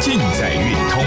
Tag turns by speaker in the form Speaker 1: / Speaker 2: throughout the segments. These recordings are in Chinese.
Speaker 1: 尽在运通。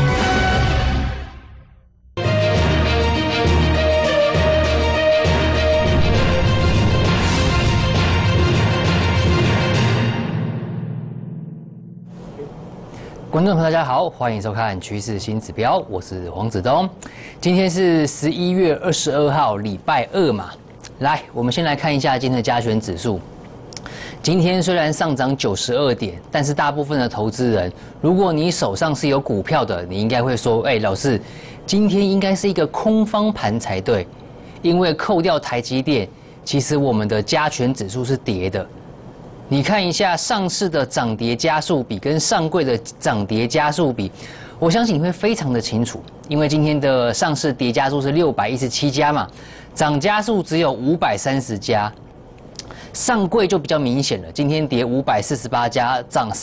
Speaker 2: 观众朋友，大家好，欢迎收看《趋势新指标》，我是黄子东。今天是11月22号，礼拜二嘛。来，我们先来看一下今天的加权指数。今天虽然上涨92点，但是大部分的投资人，如果你手上是有股票的，你应该会说，老师，今天应该是一个空方盘才对，因为扣掉台积电，其实我们的加权指数是跌的。你看一下上市的涨跌家数比跟上柜的涨跌家数比，我相信你会非常的清楚，因为今天的上市跌家数是617家嘛，涨家数只有530家，上柜就比较明显了，今天跌548家，涨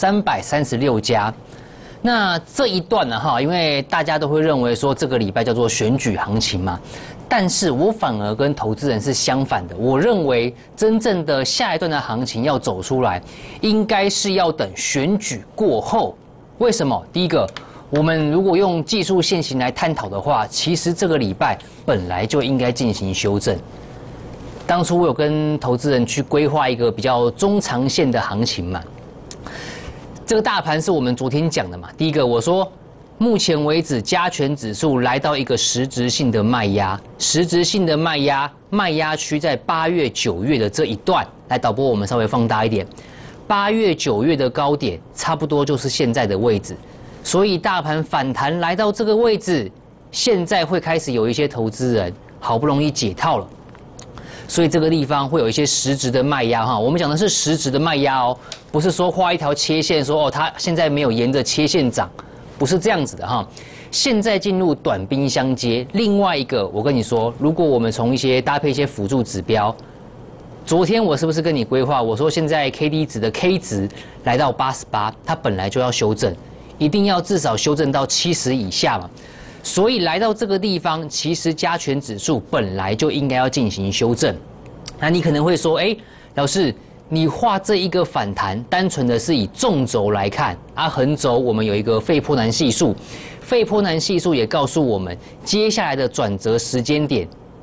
Speaker 2: 336家。那这一段呢，因为大家都会认为说这个礼拜叫做选举行情嘛。但是我反而跟投资人是相反的，我认为真正的下一段的行情要走出来，应该是要等选举过后。为什么？第一个，我们如果用技术线型来探讨的话，其实这个礼拜本来就应该进行修正。当初我有跟投资人去规划一个比较中长线的行情嘛，这个大盘是我们昨天讲的嘛。第一个，我说目前为止，加权指数来到一个实质性的卖压，实质性的卖压区在8月、9月的这一段。来，导播，我们稍微放大一点，8月、9月的高点差不多就是现在的位置，所以大盘反弹来到这个位置，现在会开始有一些投资人好不容易解套了，所以这个地方会有一些实质的卖压哈。我们讲的是实质的卖压哦，不是说画一条切线说它现在没有沿着切线涨。不是这样子的哈，现在进入短兵相接。另外一个，我跟你说，如果我们从搭配一些辅助指标，昨天我是不是跟你规划？我说现在 KD 值的 K 值来到88，它本来就要修正，一定要至少修正到70以下嘛。所以来到这个地方，其实加权指数本来就应该要进行修正。那你可能会说，老师，你画这一个反弹，单纯的是以纵轴来看横轴我们有一个费波南系数，费波南系数也告诉我们接下来的转折时间点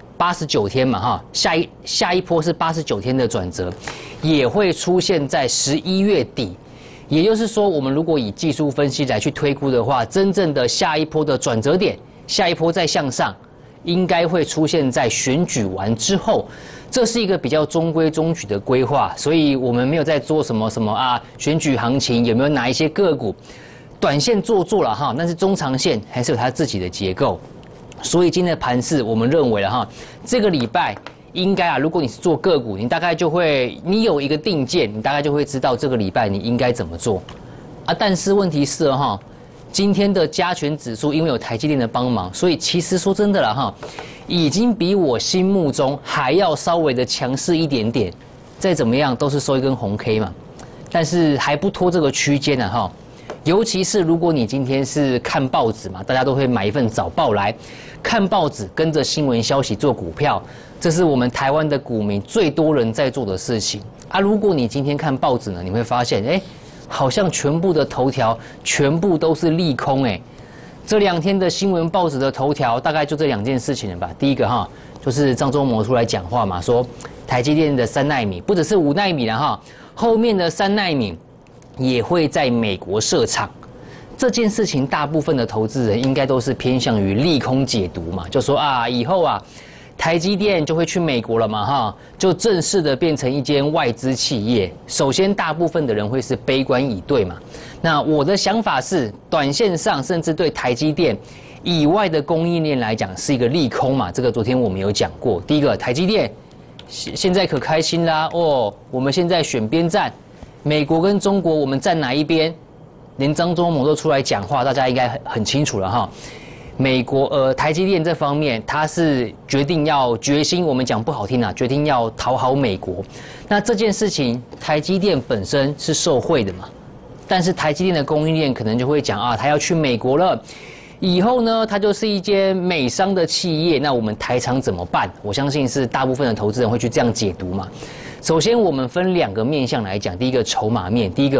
Speaker 2: 89天嘛下一波是89天的转折，也会出现在11月底。也就是说，我们如果以技术分析来去推估的话，真正的下一波的转折点，下一波再向上，应该会出现在选举完之后。这是一个比较中规中矩的规划，所以我们没有在做什么选举行情有没有哪一些个股，短线做了哈，但是中长线还是有它自己的结构。所以今天的盘势，我们认为这个礼拜应该如果你是做个股，你大概就会你有一个定见，你大概就会知道这个礼拜你应该怎么做但是问题是今天的加权指数因为有台积电的帮忙，所以其实说真的了已经比我心目中还要稍微的强势一点点，再怎么样都是收一根红 K 嘛，但是还不脱这个区间尤其是如果你今天是看报纸嘛，大家都会买一份早报来看报纸，跟着新闻消息做股票，这是我们台湾的股民最多人在做的事情如果你今天看报纸呢，你会发现好像全部的头条全部都是利空这2天的新闻报纸的头条大概就这2件事情了吧。第一个就是张忠谋出来讲话嘛，说台积电的3奈米不只是5奈米了后面的3奈米也会在美国设厂。这件事情大部分的投资人应该都是偏向于利空解读嘛，就说以后台积电就会去美国了嘛就正式的变成一间外资企业。首先大部分的人会是悲观以对嘛。那我的想法是，短线上甚至对台积电以外的供应链来讲是一个利空嘛。这个昨天我们有讲过。第一个，台积电现在可开心啦我们现在选边站，美国跟中国我们站哪一边？连张忠谋都出来讲话，大家应该很清楚了美国台积电这方面，它是决心，我们讲不好听决定要讨好美国。那这件事情，台积电本身是受惠的嘛，但是台积电的供应链可能就会讲它要去美国了，以后呢，它就是一间美商的企业，那我们台厂怎么办？我相信是大部分的投资人会去这样解读嘛。首先，我们分2个面向来讲，第一个筹码面，第一个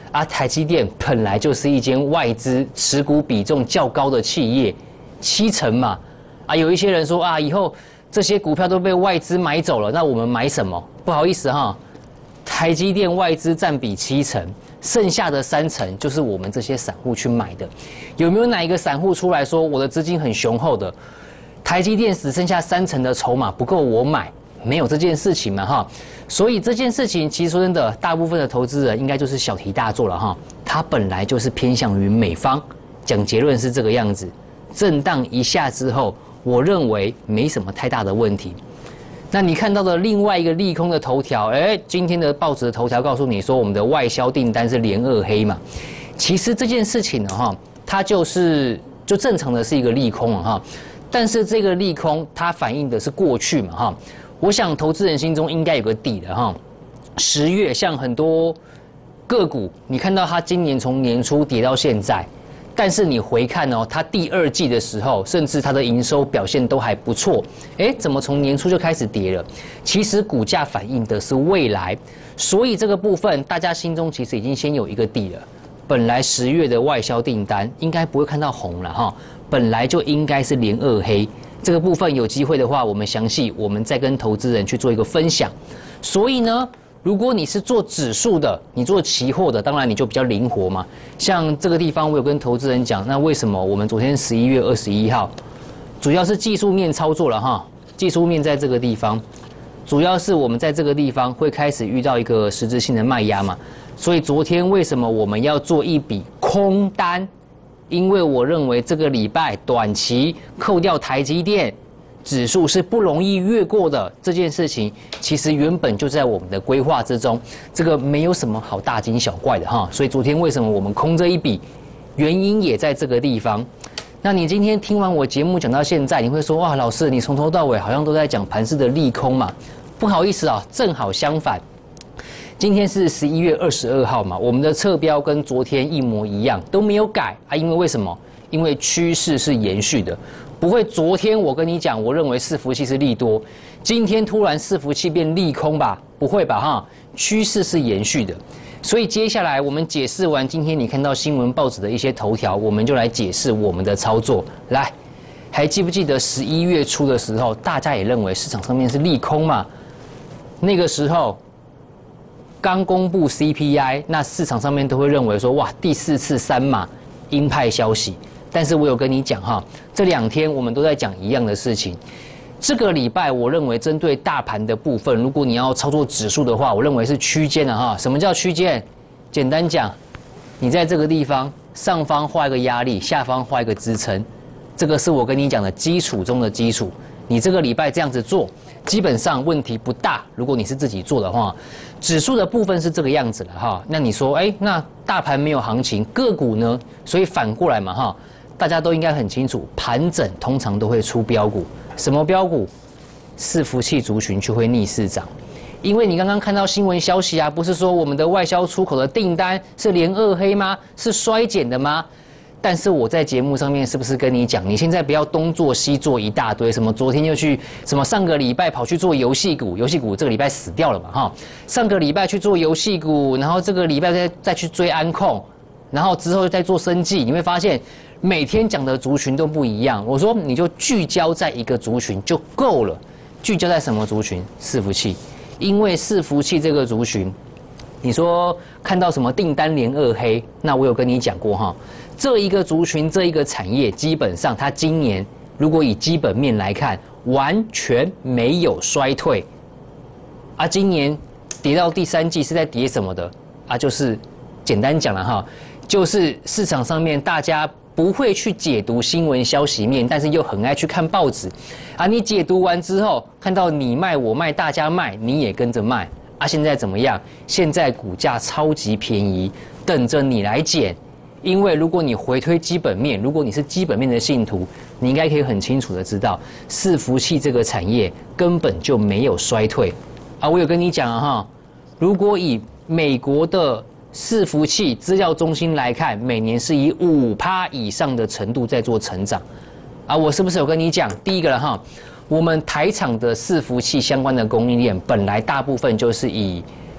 Speaker 2: 啊，台积电本来就是一间外资持股比重较高的企业，7成嘛。啊，有一些人说啊，以后这些股票都被外资买走了，那我们买什么？不好意思哈，台积电外资占比7成，剩下的3成就是我们这些散户去买的。有没有哪一个散户出来说我的资金很雄厚的，台积电只剩下3成的筹码不够我买？没有这件事情嘛哈。所以这件事情其实说真的，大部分的投资人应该就是小题大做了哈。它本来就是偏向于美方，讲结论是这个样子。震荡一下之后，我认为没什么太大的问题。那你看到的另外一个利空的头条，今天的报纸的头条告诉你说，我们的外销订单是连2黑嘛。其实这件事情呢哈，它就正常的是一个利空了哈。但是这个利空它反映的是过去嘛哈。我想投资人心中应该有个底的哈。10月像很多个股，你看到它今年从年初跌到现在，但是你回看哦，它第2季的时候，甚至它的营收表现都还不错。怎么从年初就开始跌了？其实股价反映的是未来，所以这个部分大家心中其实已经先有一个底了。本来10月的外销订单应该不会看到红了哈，本来就应该是连2黑。这个部分有机会的话，我们详细我们再跟投资人去做一个分享。所以呢，如果你是做指数的，你做期货的，当然你就比较灵活嘛。像这个地方，我有跟投资人讲，那为什么我们昨天11月21号，主要是技术面操作了哈，技术面在这个地方，主要是我们在这个地方会开始遇到一个实质性的卖压嘛。所以昨天为什么我们要做一笔空单？因为我认为这个礼拜短期扣掉台积电指数是不容易越过的这件事情，其实原本就在我们的规划之中，这个没有什么好大惊小怪的哈。所以昨天为什么我们空这一笔，原因也在这个地方。那你今天听完我节目讲到现在，你会说哇，老师你从头到尾好像都在讲盘势的利空嘛？不好意思啊，正好相反。今天是11月22号嘛，我们的侧标跟昨天一模一样，都没有改啊。因为为什么？因为趋势是延续的，不会昨天我跟你讲，我认为伺服器是利多，今天突然伺服器变利空吧？不会吧哈？趋势是延续的。所以接下来我们解释完今天你看到新闻报纸的一些头条，我们就来解释我们的操作。来，还记不记得11月初的时候，大家也认为市场上面是利空嘛？那个时候刚公布 CPI， 那市场上面都会认为说，哇，第4次3码鹰派消息。但是我有跟你讲哈，这2天我们都在讲一样的事情。这个礼拜我认为针对大盘的部分，如果你要操作指数的话，我认为是区间的哈。什么叫区间？简单讲，你在这个地方上方画一个压力，下方画一个支撑，这个是我跟你讲的基础中的基础。你这个礼拜这样子做，基本上问题不大。如果你是自己做的话，指数的部分是这个样子了哈。那你说，那大盘没有行情，个股呢？所以反过来嘛哈，大家都应该很清楚，盘整通常都会出标股。什么标股？伺服器族群就会逆势涨。因为你刚刚看到新闻消息啊，不是说我们的外销出口的订单是连2黑吗？是衰减的吗？但是我在节目上面是不是跟你讲，你现在不要东做西做一大堆，什么昨天又去什么上个礼拜跑去做游戏股，游戏股这个礼拜死掉了嘛哈，上个礼拜去做游戏股，然后这个礼拜再去追安控，然后之后再做生技，你会发现每天讲的族群都不一样。我说你就聚焦在一个族群就够了，聚焦在什么族群？伺服器，因为伺服器这个族群，你说看到什么订单连2黑，那我有跟你讲过哈。这一个族群，这一个产业，基本上它今年如果以基本面来看，完全没有衰退。啊，今年跌到第3季是在跌什么的？啊，就是简单讲了哈，就是市场上面大家不会去解读新闻消息面，但是又很爱去看报纸。啊，你解读完之后，看到你卖我卖，大家卖，你也跟着卖。啊，现在怎么样？现在股价超级便宜，等着你来捡。因为如果你回推基本面，如果你是基本面的信徒，你应该可以很清楚的知道，伺服器这个产业根本就没有衰退。啊，我有跟你讲啊哈，如果以美国的伺服器资料中心来看，每年是以5%以上的程度在做成长。啊，我是不是有跟你讲？第一个了哈，我们台厂的伺服器相关的供应链本来大部分就是以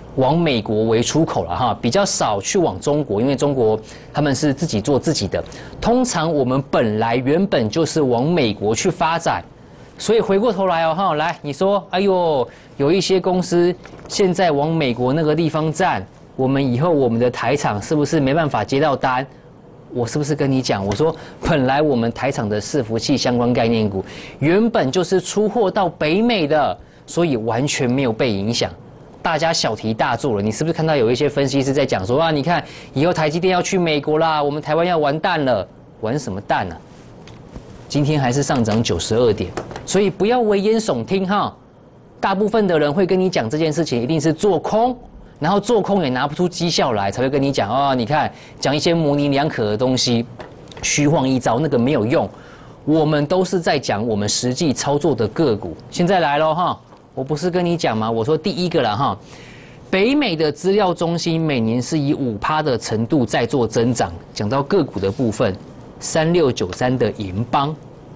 Speaker 2: 往美国为出口了哈，比较少去往中国，因为中国他们是自己做自己的。通常我们原本就是往美国去发展，所以回过头来哦哈，来你说，哎呦，有一些公司现在往美国那个地方站，我们以后我们的台厂是不是没办法接到单？我是不是跟你讲？我说本来我们台厂的伺服器相关概念股原本就是出货到北美的，所以完全没有被影响。大家小题大做了，你是不是看到有一些分析师在讲说啊，你看以后台积电要去美国啦，我们台湾要完蛋了，完什么蛋啊？今天还是上涨92点，所以不要危言耸听哈。大部分的人会跟你讲这件事情一定是做空，然后做空也拿不出绩效来，才会跟你讲哦，你看讲一些模棱两可的东西，虚晃一招，那个没有用。我们都是在讲我们实际操作的个股。现在来咯哈。我不是跟你讲吗？我说第一个啦哈，北美的资料中心每年是以5%的程度在做增长。讲到个股的部分，3693的银邦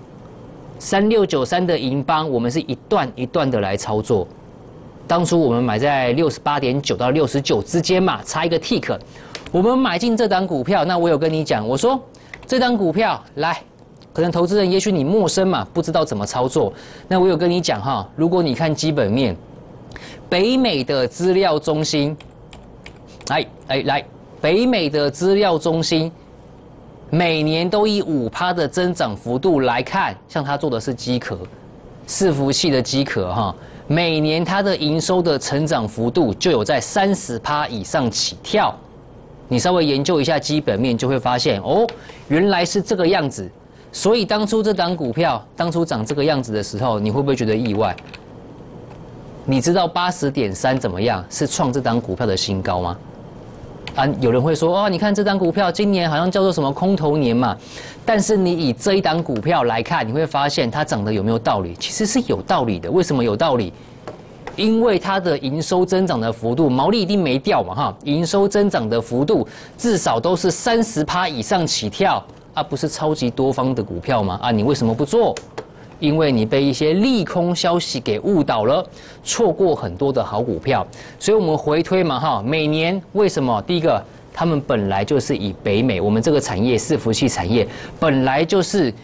Speaker 2: ，3693的银邦，我们是一段一段的来操作。当初我们买在68.9到69之间嘛，差一个 tick。我们买进这档股票，那我有跟你讲，我说这档股票来。可能投资人也许你陌生嘛，不知道怎么操作。那我有跟你讲哈，如果你看基本面，北美的资料中心，来，北美的资料中心每年都以5%的增长幅度来看，像他做的是机壳，伺服器的机壳哈，每年它的营收的成长幅度就有在30%以上起跳。你稍微研究一下基本面，就会发现哦，原来是这个样子。所以当初这档股票当初长这个样子的时候，你会不会觉得意外？你知道80.3怎么样？是创这档股票的新高吗？啊，有人会说哦，你看这档股票今年好像叫做什么空头年嘛。但是你以这一档股票来看，你会发现它涨得有没有道理？其实是有道理的。为什么有道理？因为它的营收增长的幅度，毛利一定没掉嘛哈，营收增长的幅度至少都是30%以上起跳。啊，不是超级多方的股票吗？啊，你为什么不做？因为你被一些利空消息给误导了，错过很多的好股票。所以我们回推嘛，哈，每年为什么？第一个，他们本来就是以北美，我们这个产业伺服器产业本来就是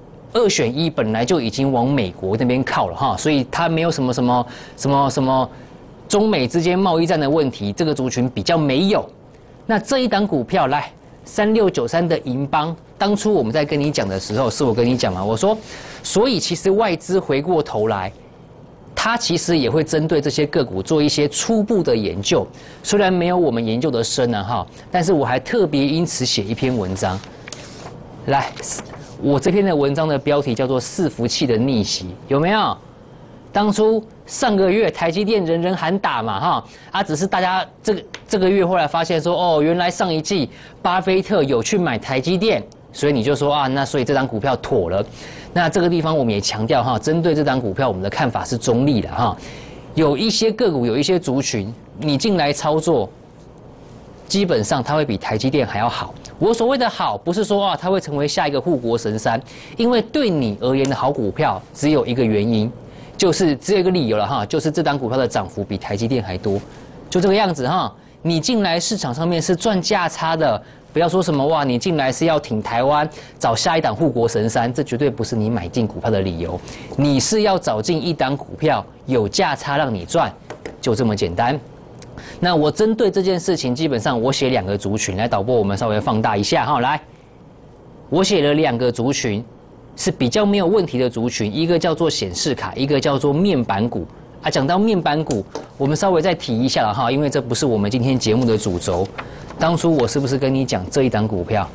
Speaker 2: 2选1，本来就已经往美国那边靠了哈，所以它没有什么中美之间贸易战的问题，这个族群比较没有。那这一档股票来。3693的银邦，当初我们在跟你讲的时候，是我跟你讲嘛？我说，所以其实外资回过头来，它其实也会针对这些个股做一些初步的研究，虽然没有我们研究的深啊哈，但是我还特别因此写一篇文章。来，我这篇的文章的标题叫做《伺服器的逆袭》，有没有？当初上个月台积电人人喊打嘛哈，啊，只是大家这个月后来发现说，哦，原来上一季巴菲特有去买台积电，所以你就说啊，那所以这档股票妥了。那这个地方我们也强调哈，针对这档股票我们的看法是中立的哈，有一些个股有一些族群，你进来操作，基本上它会比台积电还要好。我所谓的好，不是说啊它会成为下一个护国神山，因为对你而言的好股票只有一个原因。就是只有一个理由了哈，就是这档股票的涨幅比台积电还多，就这个样子哈。你进来市场上面是赚价差的，不要说什么哇，你进来是要挺台湾，找下一档护国神山，这绝对不是你买进股票的理由。你是要找进一档股票有价差让你赚，就这么简单。那我针对这件事情，基本上我写2个族群，来导播我们稍微放大一下哈，来，我写了2个族群。是比较没有问题的族群，一个叫做显示卡，一个叫做面板股啊。讲到面板股，我们稍微再提一下了哈，因为这不是我们今天节目的主轴。当初我是不是跟你讲这一档股票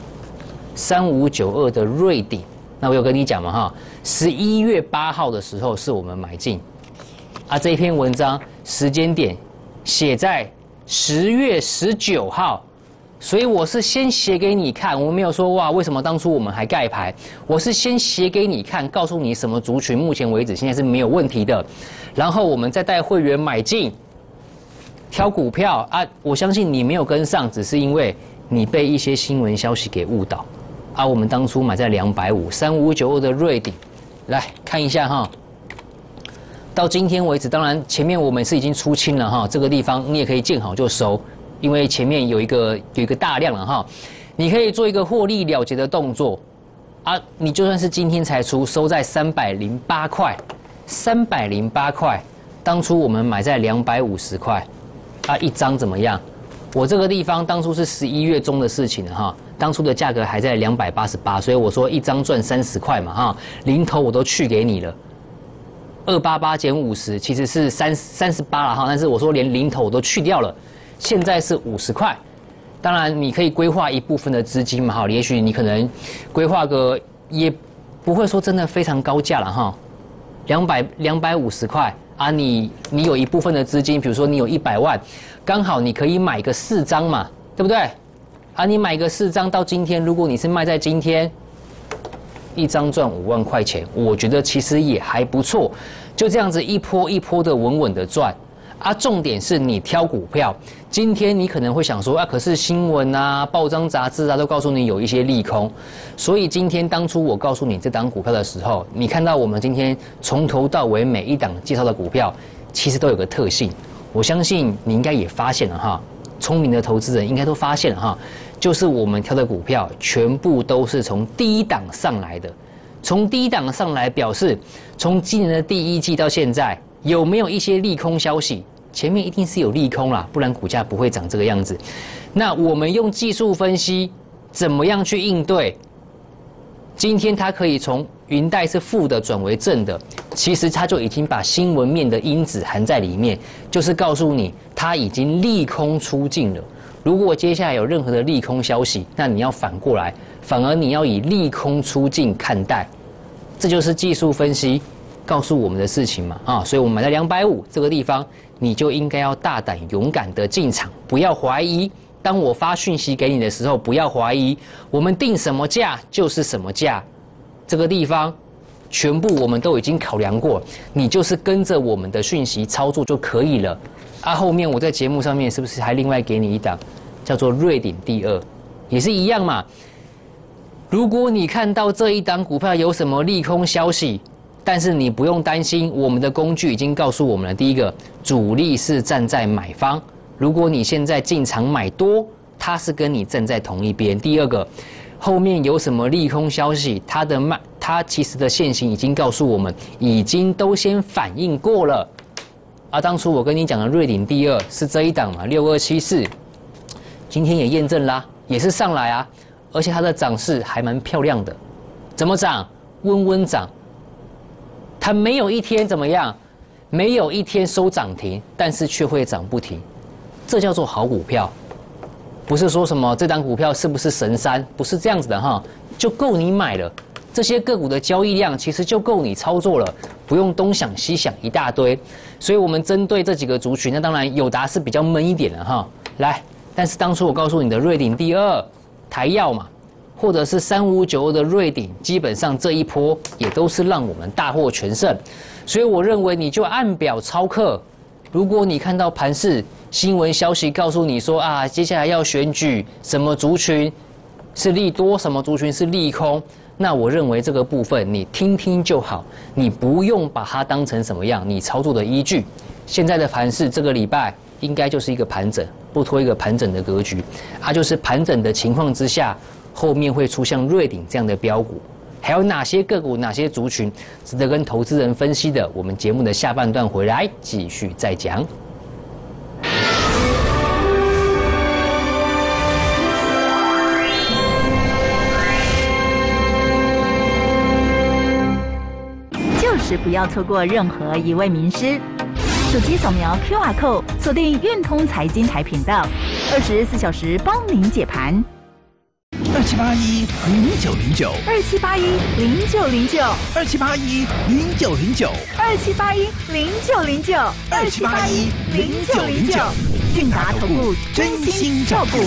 Speaker 2: ，3592的瑞鼎？那我有跟你讲嘛哈，11月8号的时候是我们买进，啊，这一篇文章时间点写在10月19号。所以我是先写给你看，我没有说哇，为什么当初我们还盖牌？我是先写给你看，告诉你什么族群目前为止现在是没有问题的，然后我们再带会员买进，挑股票啊。我相信你没有跟上，只是因为你被一些新闻消息给误导啊。我们当初买在250，3592的瑞鼎，来看一下哈。 到今天为止，当然前面我们是已经出清了哈，这个地方你也可以见好就收，因为前面有一个大量了哈，你可以做一个获利了结的动作啊。你就算是今天才出，收在308块，308块，当初我们买在250块啊，一张怎么样？我这个地方当初是11月中的事情了哈，当初的价格还在288，所以我说一张赚30块嘛哈，零头我都去给你了。288减50其实是38了哈，但是我说连零头我都去掉了，现在是50块。当然你可以规划一部分的资金嘛哈，也许你可能规划个也不会说真的非常高价了哈，250块啊，你有一部分的资金，比如说你有100万，刚好你可以买个4张嘛，对不对？啊，你买个4张到今天，如果你是卖在今天。一张赚5万块钱，我觉得其实也还不错，就这样子一波一波的稳稳的赚啊。重点是你挑股票，今天你可能会想说啊，可是新闻啊、报章杂志啊都告诉你有一些利空，所以今天当初我告诉你这档股票的时候，你看到我们今天从头到尾每一档介绍的股票，其实都有个特性，我相信你应该也发现了哈，聪明的投资人应该都发现了哈。就是我们挑的股票全部都是从低档上来的，从低档上来表示，从今年的第1季到现在有没有一些利空消息？前面一定是有利空啦，不然股价不会长这个样子。那我们用技术分析怎么样去应对？今天它可以从云带是负的转为正的，其实它就已经把新闻面的因子含在里面，就是告诉你它已经利空出尽了。如果接下来有任何的利空消息，那你要反过来，反而你要以利空出尽看待，这就是技术分析告诉我们的事情嘛啊！所以我们买在250这个地方，你就应该要大胆勇敢的进场，不要怀疑。当我发讯息给你的时候，不要怀疑，我们定什么价就是什么价，这个地方全部我们都已经考量过，你就是跟着我们的讯息操作就可以了。啊，后面我在节目上面是不是还另外给你一档，叫做瑞鼎第2，也是一样嘛。如果你看到这一档股票有什么利空消息，但是你不用担心，我们的工具已经告诉我们了。第一个，主力是站在买方，如果你现在进场买多，它是跟你站在同一边。第二个，后面有什么利空消息，它其实的现行已经告诉我们，已经都先反应过了。啊，当初我跟你讲的瑞鼎第2是这一档嘛，6274，今天也验证啦，也是上来啊，而且它的涨势还蛮漂亮的，怎么涨？温温涨，它没有一天怎么样，没有一天收涨停，但是却会涨不停，这叫做好股票，不是说什么这档股票是不是神山，不是这样子的哈，就够你买了。这些个股的交易量其实就够你操作了，不用东想西想一大堆。所以我们针对这几个族群，那当然友达是比较闷一点的哈。来，但是当初我告诉你的瑞鼎第2、台药嘛，或者是3592的瑞鼎，基本上这一波也都是让我们大获全胜。所以我认为你就按表操课。如果你看到盘势新闻消息告诉你说啊，接下来要选举，什么族群是利多，什么族群是利空。那我认为这个部分你听听就好，你不用把它当成什么样你操作的依据。现在的盘势这个礼拜应该就是一个盘整，不脱一个盘整的格局，它就是盘整的情况之下，后面会出像瑞鼎这样的标股，还有哪些个股、哪些族群值得跟投资人分析的，我们节目的下半段回来继续再讲。
Speaker 1: 不要错过任何一位名师。手机扫描 QR Code， 锁定运通财经台频道，24小时帮您解盘。
Speaker 3: 27810909
Speaker 1: 27810909
Speaker 3: 27810909
Speaker 1: 27810909 27810909，韵达投顾真心照顾。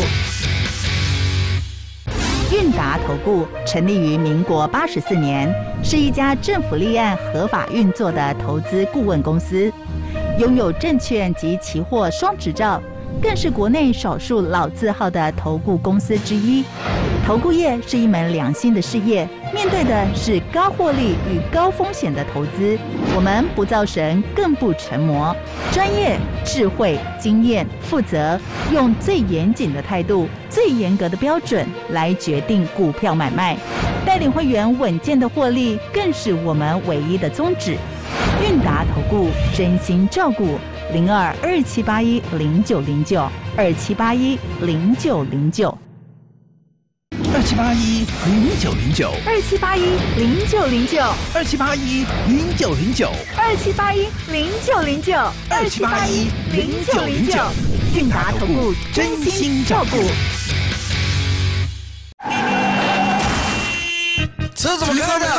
Speaker 1: 韵达投顾成立于民国84年，是一家政府立案合法运作的投资顾问公司，拥有证券及期货双执照， 更是国内少数老字号的投顾公司之一。投顾业是一门良心的事业，面对的是高获利与高风险的投资。我们不造神，更不成魔，专业、智慧、经验、负责，用最严谨的态度、最严格的标准来决定股票买卖，带领会员稳健的获利，更是我们唯一的宗旨。韵达投顾真心照顾，0227810909 27810909。
Speaker 3: 27810909
Speaker 1: 27810909
Speaker 3: 27810909
Speaker 1: 27810909
Speaker 3: 27810909
Speaker 1: 韵达投顾真心照顾。
Speaker 4: 车怎么开的？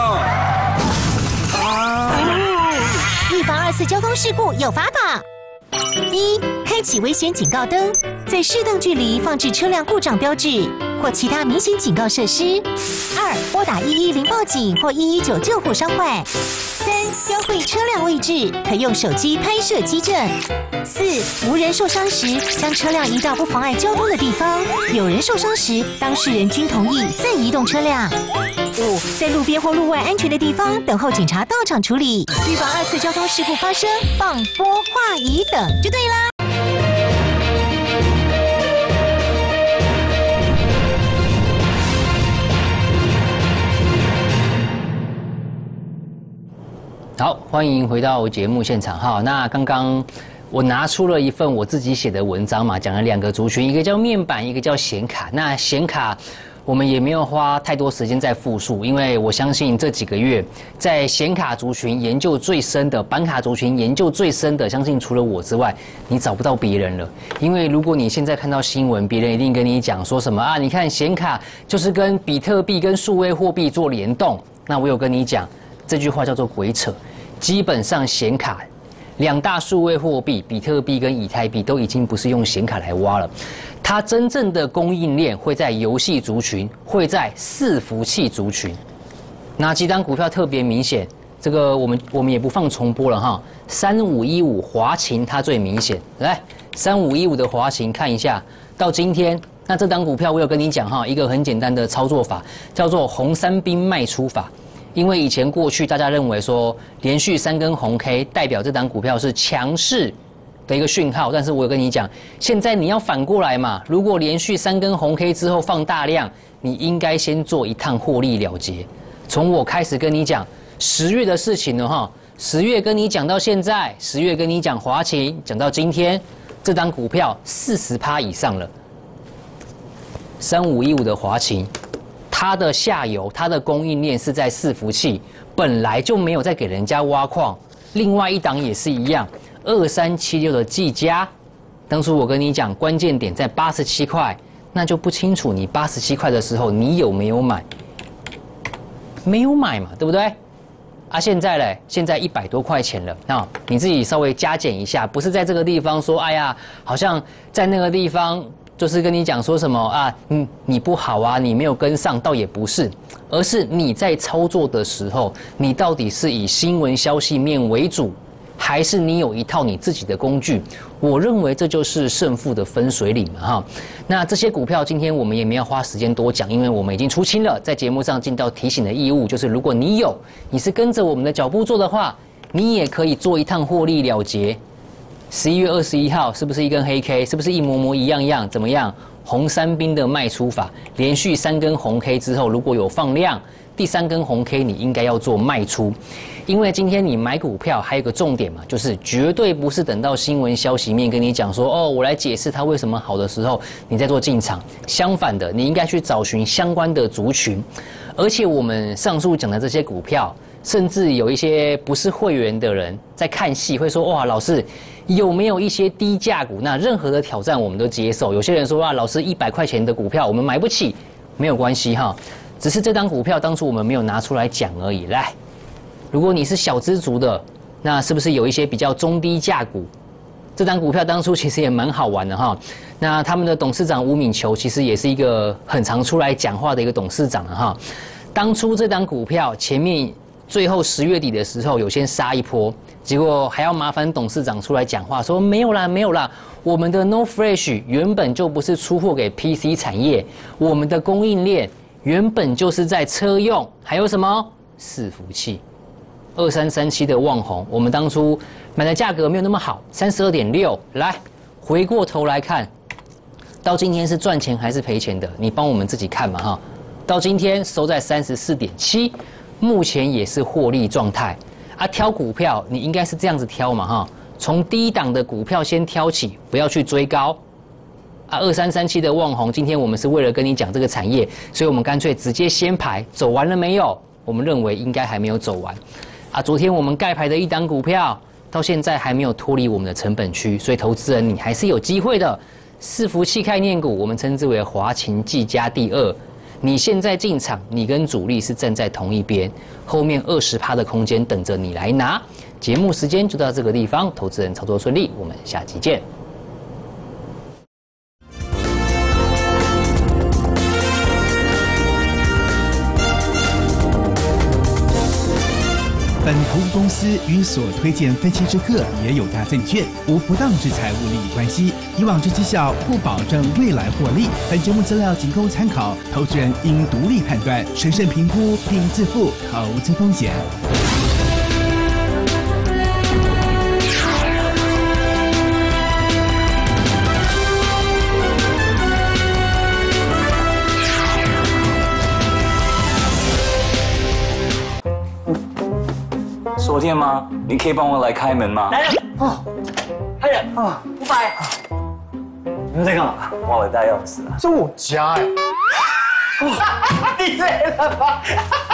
Speaker 5: 预防2次交通事故有法宝：一、开启危险警告灯，在适当距离放置车辆故障标志或其他明显警告设施；二、拨打110报警或119救护伤患；三、标会车辆位置，可用手机拍摄机证；四、无人受伤时，将车辆移到不妨碍交通的地方；有人受伤时，当事人均同意再移动车辆。五、在路边或路外安全的地方等候警察到场处理，预防2次交通事故发生，放拨话仪等就对啦。
Speaker 2: 好，欢迎回到节目现场哈。那刚刚我拿出了一份我自己写的文章嘛，讲了2个族群，一个叫面板，一个叫显卡。那显卡我们也没有花太多时间在复述，因为我相信这几个月在显卡族群研究最深的、板卡族群研究最深的，相信除了我之外，你找不到别人了。因为如果你现在看到新闻，别人一定跟你讲说什么啊？你看显卡就是跟比特币跟数位货币做联动。那我有跟你讲，这句话叫做鬼扯。基本上显卡2大数位货币，比特币跟以太币都已经不是用显卡来挖了。它真正的供应链会在游戏族群，会在伺服器族群。哪几档股票特别明显？这个我们也不放重播了哈。3515华勤它最明显，来3515的华勤看一下，到今天，那这档股票我有跟你讲哈，一个很简单的操作法，叫做红三兵卖出法。因为以前过去大家认为说连续3根红 K 代表这档股票是强势的一个讯号，但是我有跟你讲，现在你要反过来嘛，如果连续3根红 K 之后放大量，你应该先做一趟获利了结。从我开始跟你讲10月的事情了哈，10月跟你讲到现在，10月跟你讲华勤，讲到今天，这档股票40%以上了。3515的华勤。它的下游，它的供应链是在伺服器，本来就没有在给人家挖矿。另外一档也是一样，2376的技嘉，当初我跟你讲关键点在87块，那就不清楚你87块的时候你有没有买？没有买嘛，对不对？啊，现在嘞，现在100多块钱了啊，你自己稍微加减一下，不是在这个地方说，哎呀，好像在那个地方。就是跟你讲说什么啊，你不好啊，你没有跟上，倒也不是，而是你在操作的时候，你到底是以新闻消息面为主，还是你有一套你自己的工具？我认为这就是胜负的分水岭嘛哈。那这些股票今天我们也没有花时间多讲，因为我们已经出清了，在节目上尽到提醒的义务，就是如果你是跟着我们的脚步做的话，你也可以做一趟获利了结。11月21号是不是一根黑 K？ 是不是一模模一样？怎么样？红三兵的卖出法，连续3根红 K 之后，如果有放量，第3根红 K 你应该要做卖出，因为今天你买股票还有一个重点嘛，就是绝对不是等到新闻消息面跟你讲说哦，我来解释它为什么好的时候，你再做进场。相反的，你应该去找寻相关的族群，而且我们上述讲的这些股票，甚至有一些不是会员的人在看戏会说哇，老师。有没有一些低价股？那任何的挑战我们都接受。有些人说啊，老师100块钱的股票我们买不起，没有关系哈，只是这档股票当初我们没有拿出来讲而已。来，如果你是小资族的，那是不是有一些比较中低价股？这档股票当初其实也蛮好玩的哈。那他们的董事长吴敏球其实也是一个很常出来讲话的一个董事长了哈。当初这档股票前面最后10月底的时候有先杀一波。 结果还要麻烦董事长出来讲话，说没有啦，没有啦，我们的 No Fresh 原本就不是出货给 PC 产业，我们的供应链原本就是在车用，还有什么伺服器。2337的旺宏，我们当初买的价格没有那么好，32.6，来回过头来看，到今天是赚钱还是赔钱的？你帮我们自己看嘛哈。到今天收在34.7，目前也是获利状态。啊，挑股票你应该是这样子挑嘛哈，从低档的股票先挑起，不要去追高。啊，2337的旺宏，今天我们是为了跟你讲这个产业，所以我们干脆直接先排，走完了没有？我们认为应该还没有走完。啊，昨天我们盖牌的一档股票，到现在还没有脱离我们的成本区，所以投资人你还是有机会的。伺服器概念股，我们称之为华勤技嘉第二。你现在进场，你跟主力是站在同一边，后面20%的空间等着你来拿。节目时间就到这个地方，投资人操作顺利，我们下期见。
Speaker 3: 本投顾公司与所推荐分期之客也有大证券无不当之财务利益关系，以往之绩效不保证未来获利。本节目资料仅供参考，投资人应独立判断、审慎评估并自负投资风险。
Speaker 4: 昨天吗？你可以帮我来开门吗？
Speaker 6: 来了哦，开了啊，500。
Speaker 4: 你们在干嘛？忘了带钥匙啊！
Speaker 6: 这我家哎。你累了吧？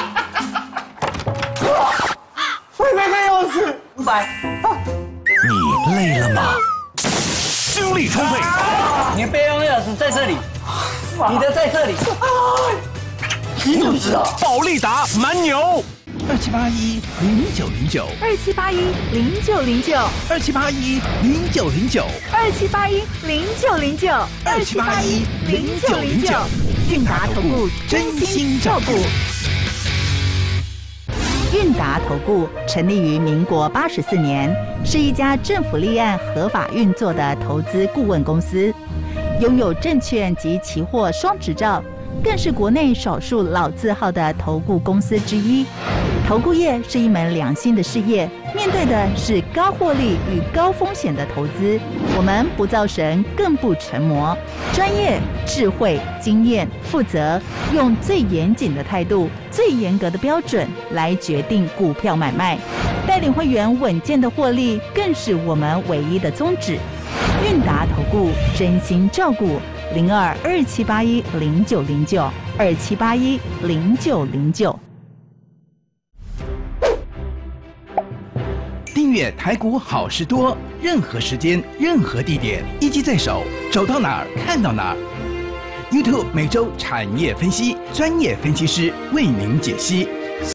Speaker 6: 我也没带钥匙，500。
Speaker 3: 你累了吗？精力充沛。
Speaker 6: 你的备用钥匙在这里，你的在这里。你怎么知道？
Speaker 3: 保利达蛮牛。27810909
Speaker 1: 27810909
Speaker 3: 27810909
Speaker 1: 27810909 27810909，韵达投顾真心照顾。韵达投顾成立于民国84年，是一家政府立案合法运作的投资顾问公司，拥有证券及期货双执照，更是国内少数老字号的投顾公司之一。投顾业是一门良心的事业，面对的是高获利与高风险的投资。我们不造神，更不成魔，专业、智慧、经验、负责，用最严谨的态度、最严格的标准来决定股票买卖，带领会员稳健的获利，更是我们唯一的宗旨。韵达投顾真心照顾，0227810909 27810909。
Speaker 3: 订阅台股好事多，任何时间、任何地点，一机在手，走到哪儿看到哪儿。YouTube 每周产业分析，专业分析师为您解析。